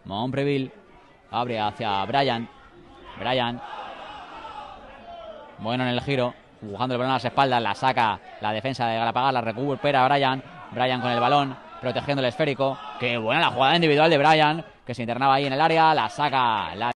Mompreville abre hacia Bryan. Bryan. Bueno en el giro. Buscando el balón a las espaldas. La saca la defensa de Galapagar. La recupera Bryan. Bryan con el balón. Protegiendo el esférico. Qué buena la jugada individual de Bryan. Que se internaba ahí en el área. La saca la